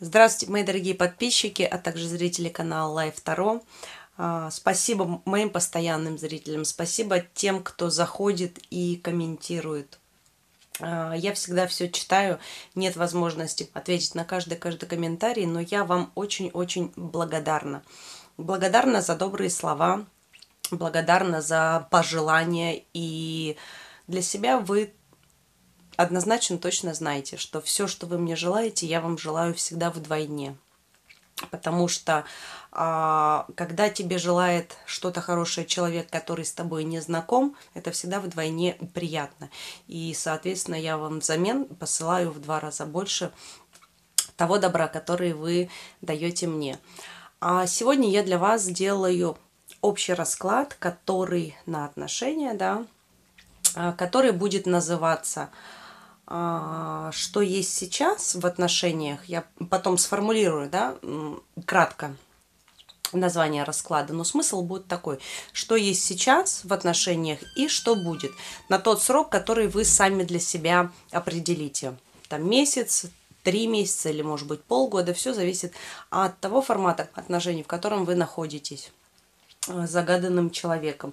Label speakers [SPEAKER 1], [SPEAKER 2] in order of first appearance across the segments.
[SPEAKER 1] Здравствуйте, мои дорогие подписчики, а также зрители канала Life Таро. Спасибо моим постоянным зрителям, спасибо тем, кто заходит и комментирует. Я всегда все читаю, нет возможности ответить на каждый комментарий, но я вам очень-очень благодарна. Благодарна за добрые слова, благодарна за пожелания, и для себя вы однозначно точно знаете, что все, что вы мне желаете, я вам желаю всегда вдвойне. Потому что когда тебе желает что-то хорошее человек, который с тобой не знаком, это всегда вдвойне приятно. И, соответственно, я вам взамен посылаю в 2 раза больше того добра, который вы даете мне. А сегодня я для вас сделаю общий расклад, который на отношения, да, который будет называться «Что есть сейчас в отношениях». Я потом сформулирую, да, кратко название расклада, но смысл будет такой: что есть сейчас в отношениях и что будет на тот срок, который вы сами для себя определите. Там месяц, 3 месяца или, может быть, полгода. Все зависит от того формата отношений, в котором вы находитесь с загаданным человеком.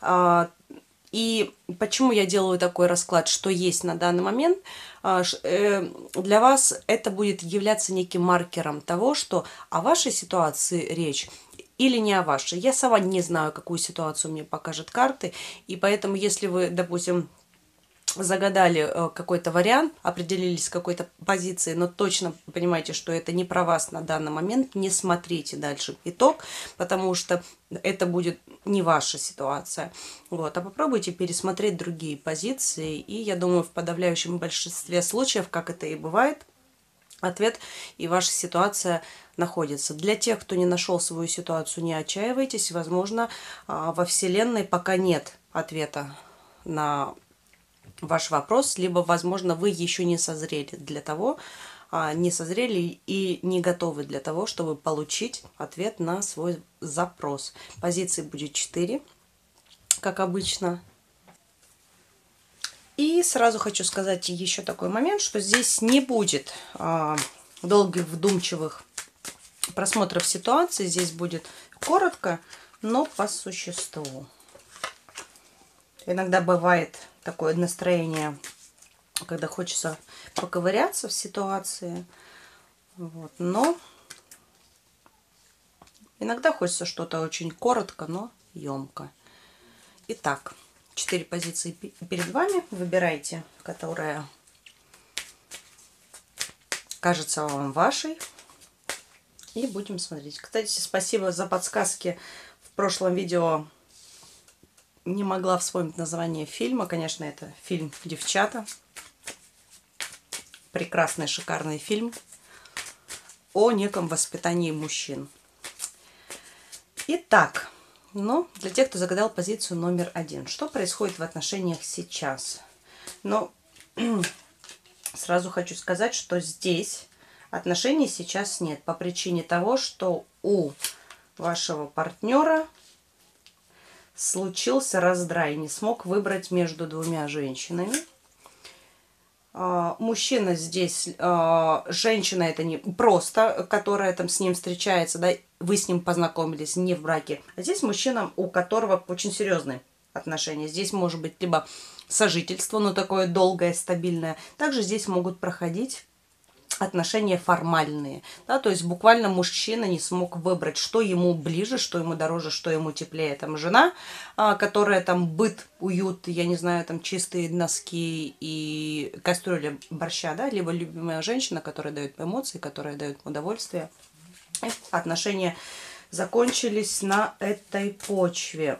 [SPEAKER 1] И почему я делаю такой расклад, что есть на данный момент? Для вас это будет являться неким маркером того, что о вашей ситуации речь или не о вашей. Я сама не знаю, какую ситуацию мне покажут карты, и поэтому, если вы, допустим, загадали какой-то вариант, определились с какой-то позицией, но точно понимаете, что это не про вас на данный момент, не смотрите дальше итог, потому что это будет не ваша ситуация. Вот. А попробуйте пересмотреть другие позиции, и я думаю, в подавляющем большинстве случаев, как это и бывает, ответ и ваша ситуация находится. Для тех, кто не нашел свою ситуацию, не отчаивайтесь. Возможно, во Вселенной пока нет ответа на ваш вопрос, либо, возможно, вы еще не созрели для того, не созрели и не готовы для того, чтобы получить ответ на свой запрос. Позиций будет 4, как обычно. И сразу хочу сказать еще такой момент, что здесь не будет долгих вдумчивых просмотров ситуации. Здесь будет коротко, но по существу. Иногда бывает такое настроение, когда хочется поковыряться в ситуации. Вот. Но иногда хочется что-то очень коротко, но емко. Итак, 4 позиции перед вами. Выбирайте, которая кажется вам вашей. И будем смотреть. Кстати, спасибо за подсказки. В прошлом видео не могла вспомнить название фильма. Конечно, это фильм «Девчата». Прекрасный, шикарный фильм о неком воспитании мужчин. Итак, для тех, кто загадал позицию номер 1. Что происходит в отношениях сейчас? Сразу хочу сказать, что здесь отношений сейчас нет. По причине того, что у вашего партнера случился раздрай, не смог выбрать между 2 женщинами. Мужчина здесь, женщина это не просто, которая там с ним встречается, да, вы с ним познакомились не в браке, а здесь мужчина, у которого очень серьезные отношения. Здесь может быть либо сожительство, но такое долгое, стабильное. Также здесь могут проходить отношения формальные, да, то есть буквально мужчина не смог выбрать, что ему ближе, что ему дороже, что ему теплее. Там жена, которая там быт, уют, я не знаю, там чистые носки и кастрюля борща, да, либо любимая женщина, которая дает эмоции, которая дает удовольствие. И отношения закончились на этой почве.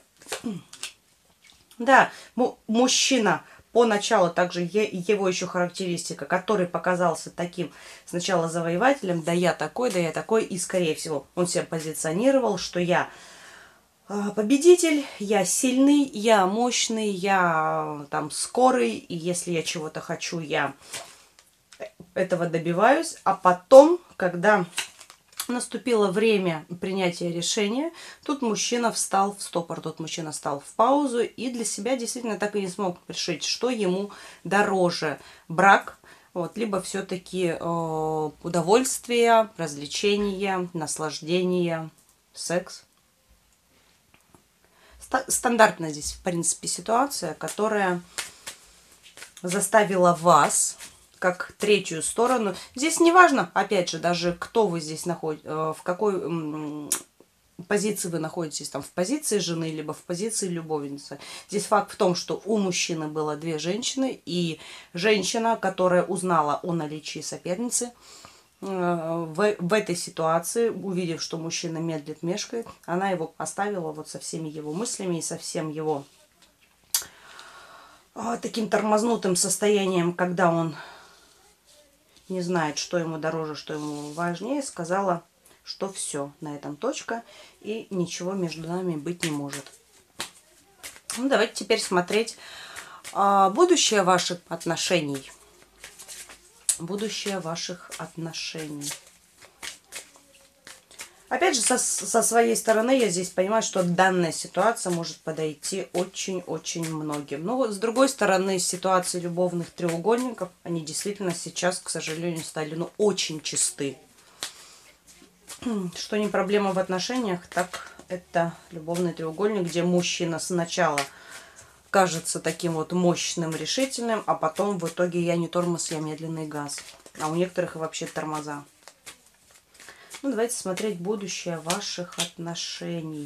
[SPEAKER 1] Да, мужчина поначалу также его еще характеристика, который показался таким сначала завоевателем, да я такой, и скорее всего он себя позиционировал, что я победитель, я сильный, я мощный, я там скорый, и если я чего-то хочу, я этого добиваюсь, а потом, когда наступило время принятия решения, тут мужчина встал в стопор, тут мужчина встал в паузу и для себя действительно так и не смог решить, что ему дороже: брак, Вот, либо все-таки удовольствие, развлечение, наслаждение, секс. Стандартная здесь, в принципе, ситуация, которая заставила вас, как третью сторону. Здесь не важно, опять же, даже кто вы здесь находитесь, в какой позиции вы находитесь, там, в позиции жены, либо в позиции любовницы. Здесь факт в том, что у мужчины было две женщины, и женщина, которая узнала о наличии соперницы, в этой ситуации, увидев, что мужчина медлит, мешкает, она его оставила вот со всеми его мыслями и со всем его таким тормознутым состоянием, когда он не знает, что ему дороже, что ему важнее, сказала, что все, на этом точка, и ничего между нами быть не может. Ну, давайте теперь смотреть будущее ваших отношений. Будущее ваших отношений. Опять же, со своей стороны я здесь понимаю, что данная ситуация может подойти очень-очень многим. Но с другой стороны, ситуации любовных треугольников, они действительно сейчас, к сожалению, стали очень чисты. Что не проблема в отношениях, так это любовный треугольник, где мужчина сначала кажется таким вот мощным, решительным, а потом в итоге я не тормоз, я медленный газ. А у некоторых и вообще тормоза. Ну, давайте смотреть будущее ваших отношений.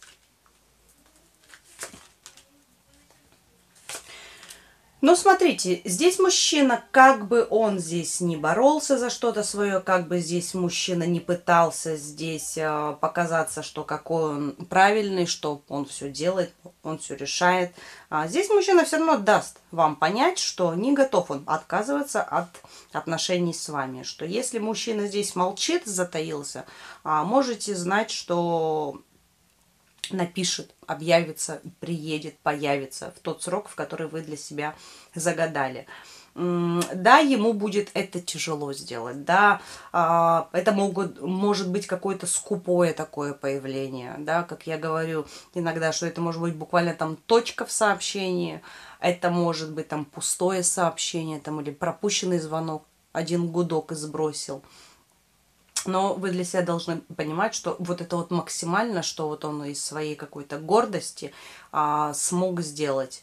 [SPEAKER 1] Ну, смотрите, здесь мужчина, как бы он здесь не боролся за что-то свое, как бы здесь мужчина не пытался здесь показаться, что какой он правильный, что он все делает, он все решает. Здесь мужчина все равно даст вам понять, что не готов он отказываться от отношений с вами. Что если мужчина здесь молчит, затаился, можете знать, что напишет, объявится, приедет, появится в тот срок, в который вы для себя загадали. Да, ему будет это тяжело сделать, да, это может быть какое-то скупое такое появление, да, как я говорю иногда, что это может быть буквально там точка в сообщении, это может быть там пустое сообщение, там, или пропущенный звонок, один гудок и сбросил. Но вы для себя должны понимать, что вот это вот максимально, что вот он из своей какой-то гордости смог сделать.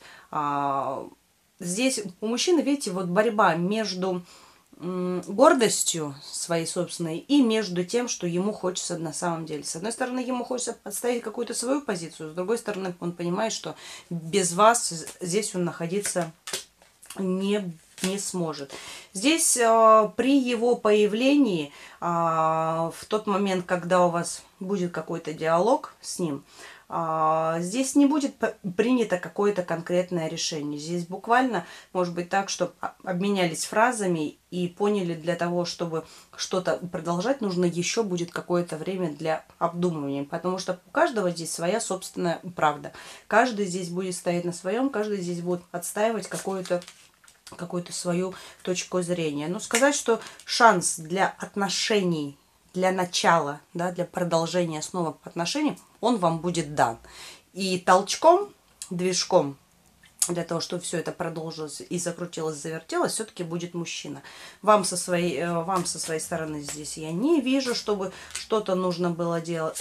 [SPEAKER 1] Здесь у мужчины, видите, вот борьба между гордостью своей собственной и между тем, что ему хочется на самом деле. С одной стороны, ему хочется отстоять какую-то свою позицию, с другой стороны, он понимает, что без вас здесь он находиться не сможет. Здесь при его появлении, в тот момент, когда у вас будет какой-то диалог с ним, здесь не будет принято какое-то конкретное решение. Здесь буквально может быть так, что обменялись фразами и поняли, для того, чтобы что-то продолжать, нужно еще будет какое-то время для обдумывания. Потому что у каждого здесь своя собственная правда. Каждый здесь будет стоять на своем, каждый здесь будет отстаивать какую-то свою точку зрения. Но сказать, что шанс для отношений, для начала, да, для продолжения снова отношений, он вам будет дан. И толчком, движком, для того, чтобы все это продолжилось и закрутилось, завертелось, все-таки будет мужчина. Вам со своей стороны здесь я не вижу, чтобы что-то нужно было делать.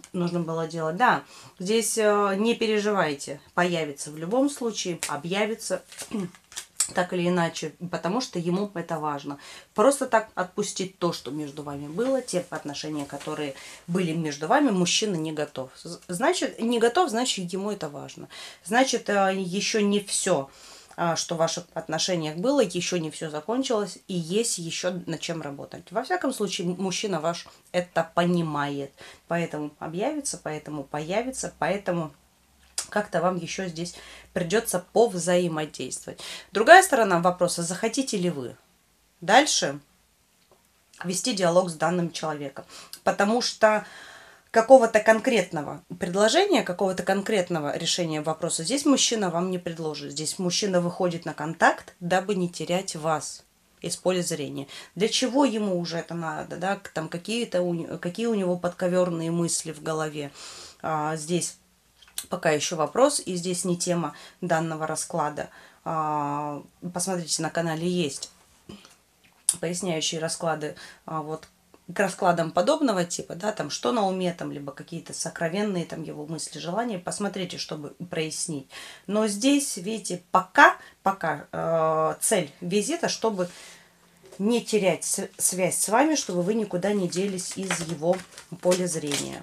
[SPEAKER 1] Да, здесь не переживайте, появится в любом случае, объявится так или иначе, потому что ему это важно. Просто так отпустить то, что между вами было, те отношения, которые были между вами, мужчина не готов. Значит, не готов, значит, ему это важно. Значит, еще не все, что в ваших отношениях было, еще не все закончилось, и есть еще над чем работать. Во всяком случае, мужчина ваш это понимает. Поэтому объявится, поэтому появится, поэтому как-то вам еще здесь придется повзаимодействовать. Другая сторона вопроса: захотите ли вы дальше вести диалог с данным человеком? Потому что какого-то конкретного предложения, какого-то конкретного решения вопроса здесь мужчина вам не предложит. Здесь мужчина выходит на контакт, дабы не терять вас из поля зрения. Для чего ему уже это надо? Да? Там какие у него подковерные мысли в голове. Здесь пока еще вопрос, и здесь не тема данного расклада. Посмотрите, на канале есть поясняющие расклады вот к раскладам подобного типа, да, там что на уме, там, либо какие-то сокровенные там его мысли, желания, посмотрите, чтобы прояснить. Но здесь, видите, пока цель визита, чтобы не терять связь с вами, чтобы вы никуда не делись из его поля зрения.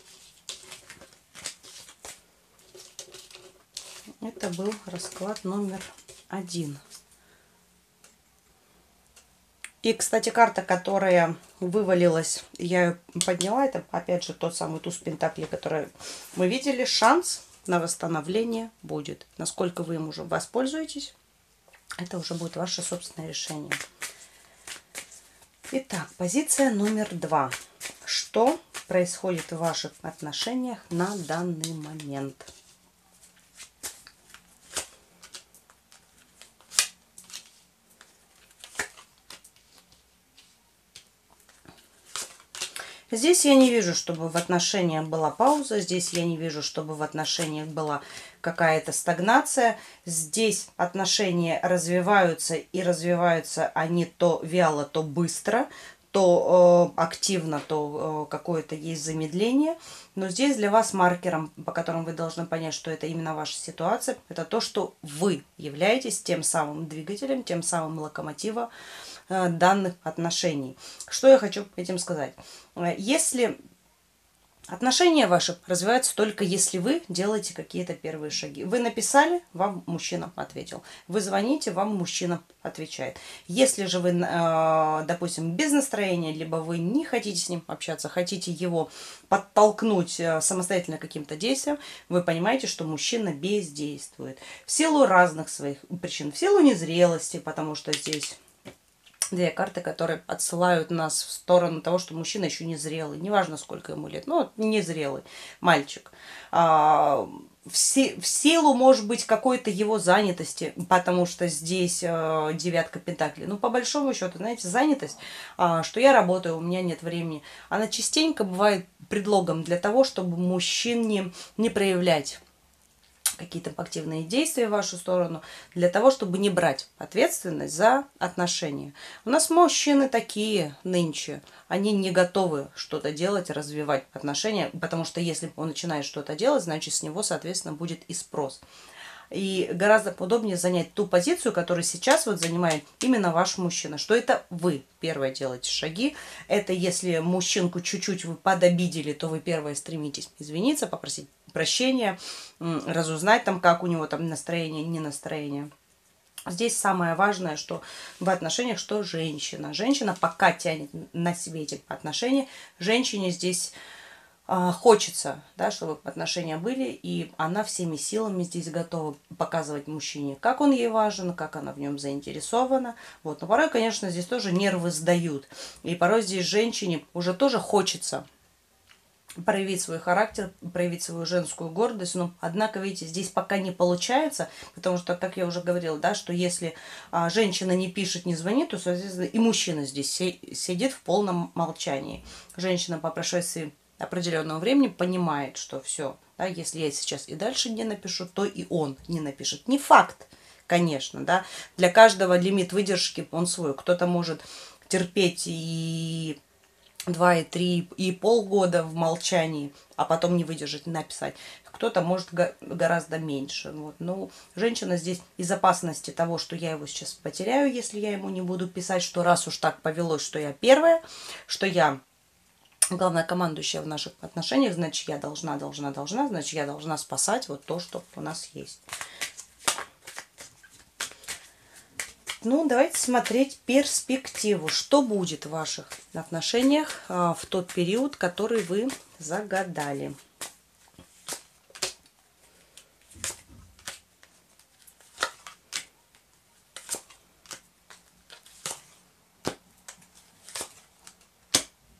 [SPEAKER 1] Это был расклад номер 1. И, кстати, карта, которая вывалилась, я ее подняла, это опять же тот самый туз пентаклей, который мы видели. Шанс на восстановление будет. Насколько вы им уже воспользуетесь, это уже будет ваше собственное решение. Итак, позиция номер 2. Что происходит в ваших отношениях на данный момент? Здесь я не вижу, чтобы в отношениях была пауза. Здесь я не вижу, чтобы в отношениях была какая-то стагнация. Здесь отношения развиваются, и развиваются они то вяло, то быстро, то активно, то какое-то есть замедление. Но здесь для вас маркером, по которому вы должны понять, что это именно ваша ситуация, это то, что вы являетесь тем самым двигателем, тем самым локомотивом данных отношений. Что я хочу этим сказать? Если отношения ваши развиваются только если вы делаете какие-то первые шаги. Вы написали, вам мужчина ответил. Вы звоните, вам мужчина отвечает. Если же вы, допустим, без настроения, либо вы не хотите с ним общаться, хотите его подтолкнуть самостоятельно каким-то действием, вы понимаете, что мужчина бездействует. В силу разных своих причин. В силу незрелости, потому что здесь две карты, которые отсылают нас в сторону того, что мужчина еще не зрелый. Неважно, сколько ему лет, но незрелый мальчик. В силу, может быть, какой-то его занятости, потому что здесь девятка пентаклей. Ну, по большому счету, знаете, занятость, что я работаю, у меня нет времени, она частенько бывает предлогом для того, чтобы мужчин не проявлять какие-то активные действия в вашу сторону, для того, чтобы не брать ответственность за отношения. У нас мужчины такие нынче, они не готовы что-то делать, развивать отношения, потому что если он начинает что-то делать, значит с него, соответственно, будет и спрос. И гораздо удобнее занять ту позицию, которую сейчас вот занимает именно ваш мужчина. Что это вы первое делаете шаги. Это если мужчинку чуть-чуть вы подобидели, то вы первое стремитесь извиниться, попросить прощения, разузнать там, как у него там настроение, не настроение. Здесь самое важное, что в отношениях, что женщина. Женщина пока тянет на себе эти отношения. Женщине здесь хочется, да, чтобы отношения были, и она всеми силами здесь готова показывать мужчине, как он ей важен, как она в нем заинтересована. Вот. Но порой, конечно, здесь тоже нервы сдают. И порой здесь женщине уже тоже хочется проявить свой характер, проявить свою женскую гордость. Но, однако, видите, здесь пока не получается, потому что, как я уже говорила, да, что если женщина не пишет, не звонит, то, соответственно, и мужчина здесь сидит в полном молчании. Женщина по прошествии определенного времени понимает, что все, да, если я сейчас и дальше не напишу, то и он не напишет. Не факт, конечно, да, для каждого лимит выдержки он свой. Кто-то может терпеть и 2, и 3, и полгода в молчании, а потом не выдержать, написать. Кто-то может гораздо меньше. Вот. Но женщина здесь из опасности того, что я его сейчас потеряю, если я ему не буду писать, что раз уж так повелось, что я первая, что я главнокомандующая в наших отношениях, значит, я должна, значит, я должна спасать вот то, что у нас есть. Ну, давайте смотреть перспективу. Что будет в ваших отношениях в тот период, который вы загадали.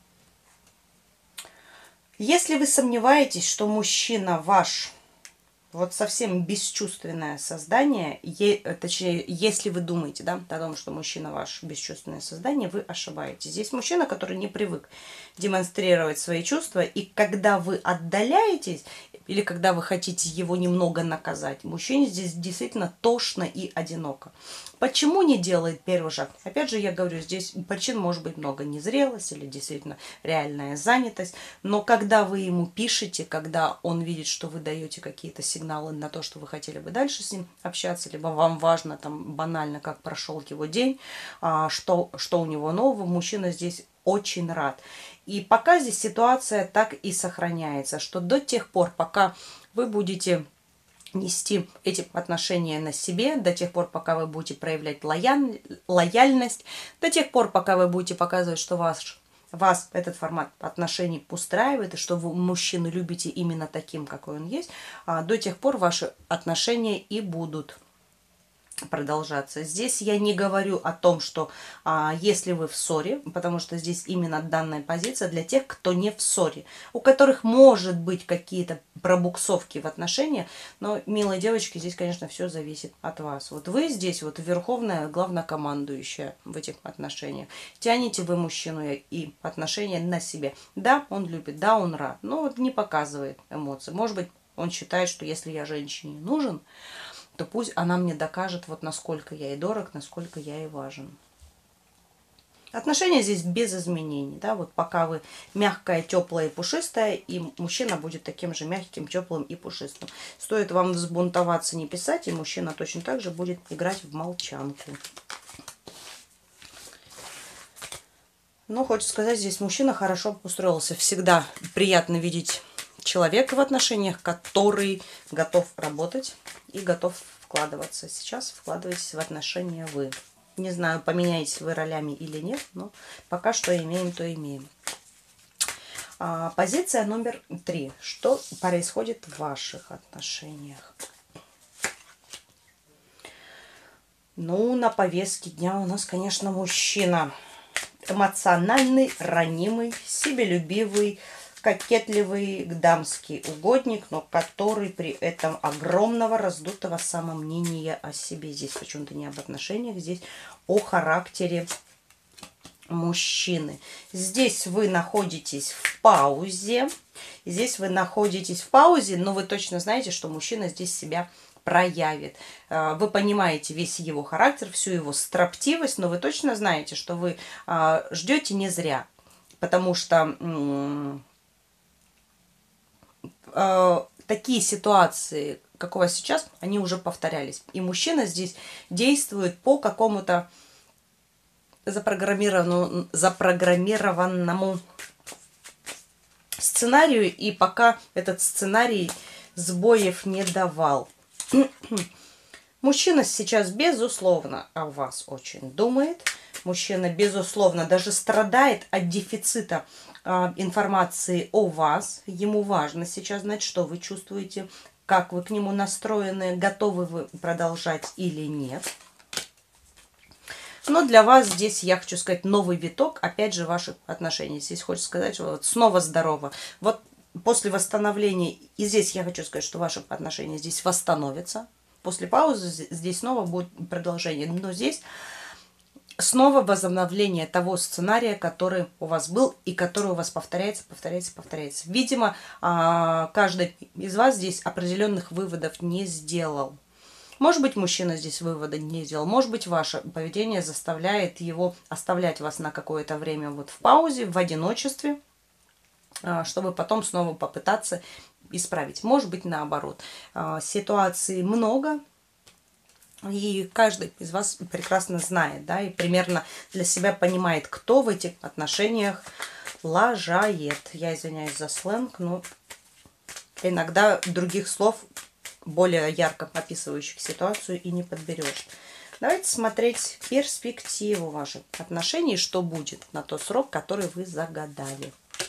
[SPEAKER 1] Если вы сомневаетесь, что мужчина ваш вот совсем бесчувственное создание, точнее, если вы думаете, да, о том, что мужчина ваш бесчувственное создание, вы ошибаетесь. Здесь мужчина, который не привык демонстрировать свои чувства, и когда вы отдаляетесь, или когда вы хотите его немного наказать, мужчине здесь действительно тошно и одиноко. Почему не делает первый шаг? Опять же, я говорю, здесь причин может быть много. Незрелость или действительно реальная занятость. Но когда вы ему пишете, когда он видит, что вы даете какие-то сигналы на то, что вы хотели бы дальше с ним общаться, либо вам важно там банально, как прошел его день, что у него нового, мужчина здесь очень рад. И пока здесь ситуация так и сохраняется, что до тех пор, пока вы будете нести эти отношения на себе, до тех пор, пока вы будете проявлять лояльность, до тех пор, пока вы будете показывать, что вас этот формат отношений устраивает, и что вы мужчину любите именно таким, какой он есть, до тех пор ваши отношения и будут продолжаться. Здесь я не говорю о том, что если вы в ссоре, потому что здесь именно данная позиция для тех, кто не в ссоре, у которых может быть какие-то пробуксовки в отношениях, но, милые девочки, здесь, конечно, все зависит от вас. Вот вы здесь вот верховная, главнокомандующая в этих отношениях. Тянете вы мужчину и отношения на себе. Да, он любит, да, он рад, но вот не показывает эмоций. Может быть, он считает, что если я женщине нужен, то пусть она мне докажет, вот насколько я ей дорог, насколько я ей важен. Отношения здесь без изменений, да, вот пока вы мягкая, теплая и пушистая, и мужчина будет таким же мягким, теплым и пушистым. Стоит вам взбунтоваться, не писать, и мужчина точно так же будет играть в молчанку. Но хочется сказать, здесь мужчина хорошо устроился. Всегда приятно видеть человека в отношениях, который готов работать и готов вкладываться. Сейчас вкладываетесь в отношения вы. Не знаю, поменяетесь вы ролями или нет, но пока что имеем, то имеем. Позиция номер 3. Что происходит в ваших отношениях? Ну, на повестке дня у нас, конечно, мужчина. Эмоциональный, ранимый, себелюбивый, кокетливый, дамский угодник, но который при этом огромного раздутого самомнения о себе. Здесь почему-то не об отношениях, здесь о характере мужчины. Здесь вы находитесь в паузе. Здесь вы находитесь в паузе, но вы точно знаете, что мужчина здесь себя проявит. Вы понимаете весь его характер, всю его строптивость, но вы точно знаете, что вы ждете не зря. Потому что такие ситуации, как у вас сейчас, они уже повторялись. И мужчина здесь действует по какому-то запрограммированному сценарию, и пока этот сценарий сбоев не давал. Мужчина сейчас, безусловно, о вас очень думает. Мужчина, безусловно, даже страдает от дефицита информации о вас. Ему важно сейчас знать, что вы чувствуете, как вы к нему настроены, готовы вы продолжать или нет. Но для вас здесь, я хочу сказать, новый виток, опять же, ваших отношений. Здесь хочется сказать, что вот снова здорово. Вот после восстановления, и здесь я хочу сказать, что ваши отношения здесь восстановятся. После паузы здесь снова будет продолжение. Но здесь снова возобновление того сценария, который у вас был и который у вас повторяется. Видимо, каждый из вас здесь определенных выводов не сделал. Может быть, мужчина здесь вывода не сделал. Может быть, ваше поведение заставляет его оставлять вас на какое-то время вот в паузе, в одиночестве, чтобы потом снова попытаться исправить. Может быть, наоборот. Ситуаций много. И каждый из вас прекрасно знает, да, и примерно для себя понимает, кто в этих отношениях лажает. Я извиняюсь за сленг, но иногда других слов, более ярко описывающих ситуацию, и не подберешь. Давайте смотреть перспективу ваших отношений, что будет на тот срок, который вы загадали.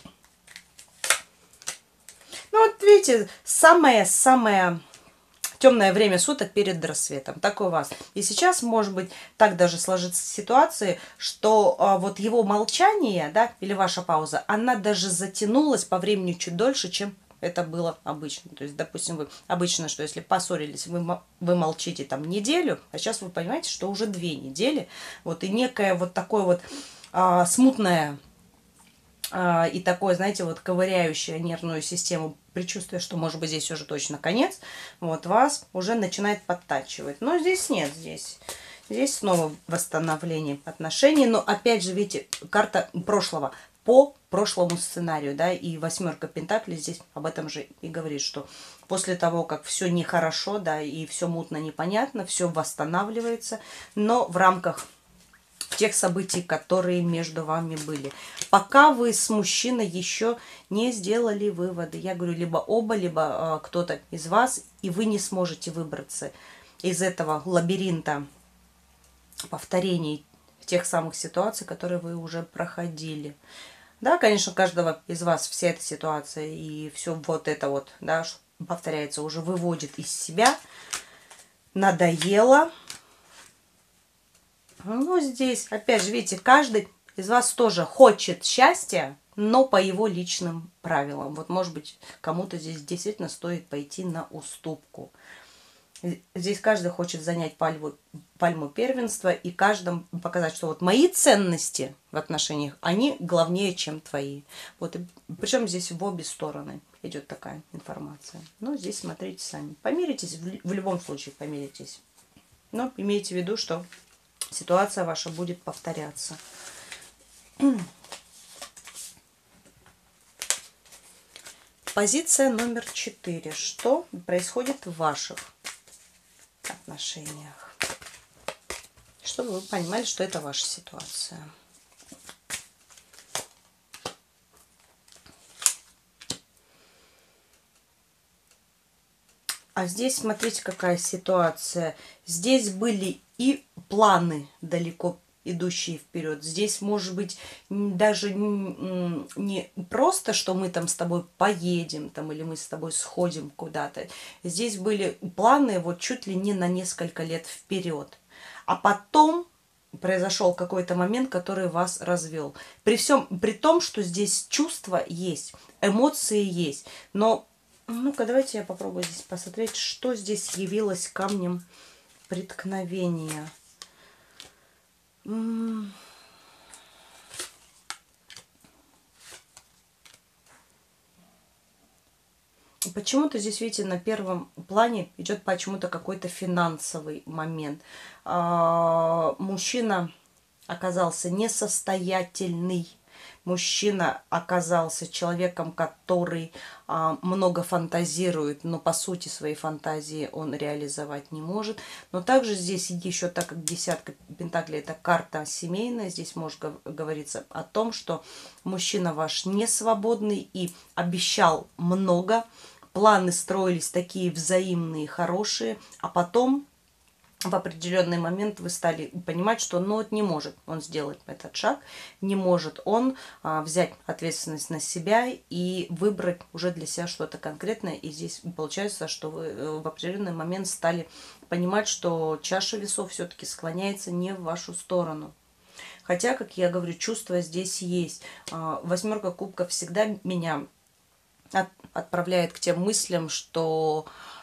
[SPEAKER 1] Ну вот видите, самое темное время суток перед рассветом. Так у вас. И сейчас, может быть, так даже сложится ситуация, что вот его молчание, да, или ваша пауза, она даже затянулась по времени чуть дольше, чем это было обычно. То есть, допустим, вы обычно, что если поссорились, вы молчите там неделю, а сейчас вы понимаете, что уже 2 недели. Вот, и некое вот такое вот смутное и такое, знаете, вот ковыряющее нервную систему предчувствие, что, может быть, здесь уже точно конец, вот, вас уже начинает подтачивать. Но здесь нет, здесь снова восстановление отношений. Но, опять же, видите, карта прошлого. По прошлому сценарию, да, и 8 пентаклей здесь об этом же и говорит, что после того, как все нехорошо, да, и все мутно, непонятно, все восстанавливается, но в рамках тех событий, которые между вами были. Пока вы с мужчиной еще не сделали выводы, я говорю, либо оба, либо кто-то из вас, и вы не сможете выбраться из этого лабиринта повторений тех самых ситуаций, которые вы уже проходили. Да, конечно, у каждого из вас вся эта ситуация и все вот это вот, да, что повторяется, уже выводит из себя. Надоело. Ну, здесь, опять же, видите, каждый из вас тоже хочет счастья, но по его личным правилам. Вот, может быть, кому-то здесь действительно стоит пойти на уступку. Здесь каждый хочет занять пальму первенства и каждому показать, что вот мои ценности в отношениях, они главнее, чем твои. Вот, и причем здесь в обе стороны идет такая информация. Но здесь смотрите сами. Помиритесь, в любом случае помиритесь. Но имейте в виду, что ситуация ваша будет повторяться. Позиция номер 4. Что происходит в ваших отношениях? Чтобы вы понимали, что это ваша ситуация. А здесь, смотрите, какая ситуация. Здесь были и планы далеко идущие вперед. Здесь, может быть, даже не просто, что мы там с тобой поедем, там, или мы с тобой сходим куда-то. Здесь были планы вот чуть ли не на несколько лет вперед. А потом произошел какой-то момент, который вас развел. При том, что здесь чувства есть, эмоции есть. Но, ну-ка, давайте я попробую здесь посмотреть, что здесь явилось камнем преткновения. Почему-то здесь, видите, на первом плане идет почему-то какой-то финансовый момент. Мужчина оказался несостоятельный. Мужчина оказался человеком, который много фантазирует, но по сути своей фантазии он реализовать не может. Но также здесь еще, так как 10 пентаклей это карта семейная, здесь может говориться о том, что мужчина ваш не свободный и обещал много. Планы строились такие взаимные, хорошие, а потом в определенный момент вы стали понимать, что ну, вот не может он сделать этот шаг, не может он взять ответственность на себя и выбрать уже для себя что-то конкретное. И здесь получается, что вы в определенный момент стали понимать, что чаша весов все-таки склоняется не в вашу сторону. Хотя, как я говорю, чувства здесь есть. 8 кубков всегда меня отправляет к тем мыслям, что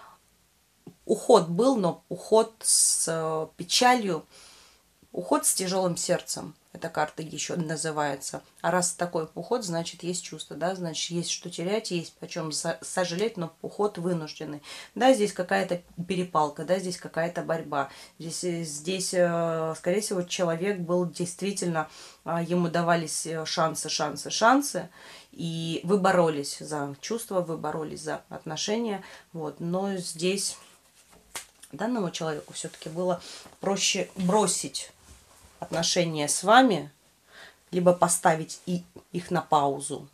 [SPEAKER 1] уход был, но уход с печалью, уход с тяжелым сердцем. Эта карта еще называется. А раз такой уход, значит, есть чувство, да, значит, есть что терять, есть о чем сожалеть, но уход вынужденный. Да, здесь какая-то перепалка, да, здесь какая-то борьба. Здесь, скорее всего, человек был действительно, ему давались шансы, и вы боролись за чувства, вы боролись за отношения, вот, но здесь данному человеку все-таки было проще бросить отношения с вами, либо поставить их на паузу.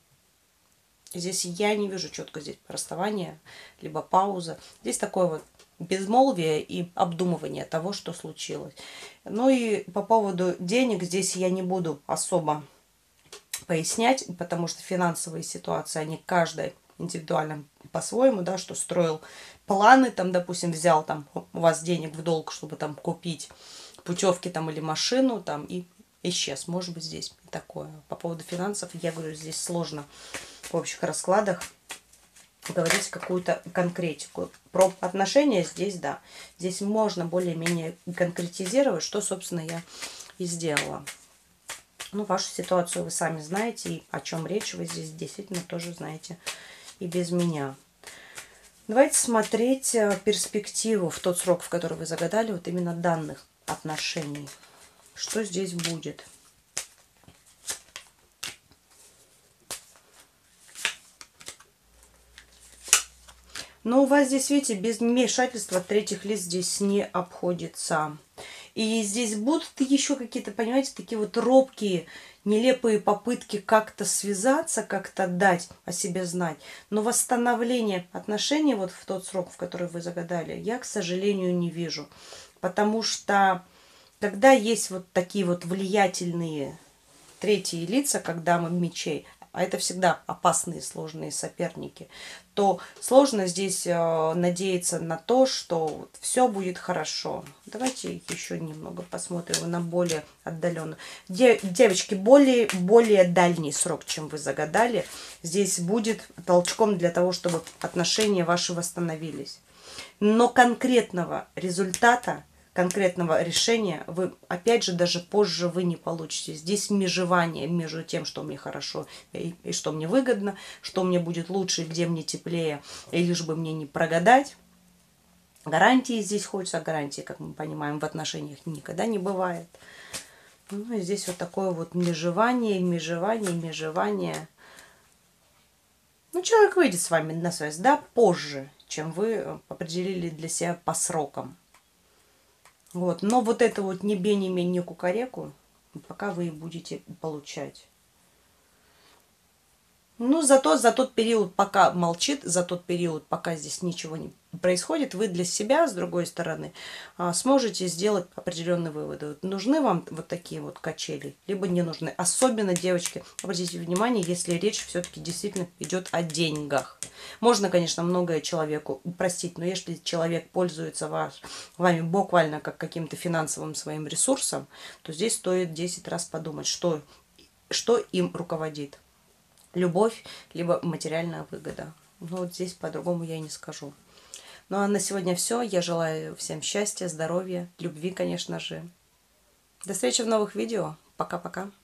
[SPEAKER 1] Здесь я не вижу четко здесь расставания, либо пауза. Здесь такое вот безмолвие и обдумывание того, что случилось. Ну и по поводу денег здесь я не буду особо пояснять, потому что финансовые ситуации, они каждая индивидуально по-своему, да, что строил планы, там, допустим, взял там у вас денег в долг, чтобы там купить путевки там или машину, там, и исчез. Может быть, здесь такое. По поводу финансов, я говорю, здесь сложно в общих раскладах говорить какую-то конкретику. Про отношения здесь, да, здесь можно более-менее конкретизировать, что, собственно, я и сделала. Ну, вашу ситуацию вы сами знаете, и о чем речь вы здесь действительно тоже знаете и без меня. Давайте смотреть перспективу в тот срок, в который вы загадали, вот именно данных отношений. Что здесь будет? Но у вас здесь, видите, без вмешательства третьих лиц здесь не обходится. И здесь будут еще какие-то, понимаете, такие вот робкие, нелепые попытки как-то связаться, как-то дать о себе знать. Но восстановление отношений вот в тот срок, в который вы загадали, я, к сожалению, не вижу. Потому что когда есть вот такие вот влиятельные третьи лица, как дама мечей, а это всегда опасные, сложные соперники, то сложно здесь надеяться на то, что все будет хорошо. Давайте еще немного посмотрим на более отдаленно. Девочки, более дальний срок, чем вы загадали, здесь будет толчком для того, чтобы отношения ваши восстановились. Но конкретного результата, конкретного решения вы, опять же, даже позже вы не получите. Здесь межевание между тем, что мне хорошо и что мне выгодно, что мне будет лучше, где мне теплее, и лишь бы мне не прогадать. Гарантии здесь хочется, а гарантии, как мы понимаем, в отношениях никогда не бывает. Ну и здесь вот такое вот межевание. Ну, человек выйдет с вами на связь, да, позже, чем вы определили для себя по срокам. Вот. Но вот это вот ни бе, ни ме, ни кукареку пока вы и будете получать. Ну, зато за тот период, пока молчит, за тот период, пока здесь ничего не происходит, вы для себя, с другой стороны, сможете сделать определенные выводы. Нужны вам вот такие вот качели, либо не нужны. Особенно, девочки, обратите внимание, если речь все-таки действительно идет о деньгах. Можно, конечно, многое человеку простить, но если человек пользуется вами буквально как каким-то финансовым своим ресурсом, то здесь стоит 10 раз подумать, что им руководит. Любовь, либо материальная выгода. Ну, вот здесь по-другому я и не скажу. Ну, а на сегодня все. Я желаю всем счастья, здоровья, любви, конечно же. До встречи в новых видео. Пока-пока.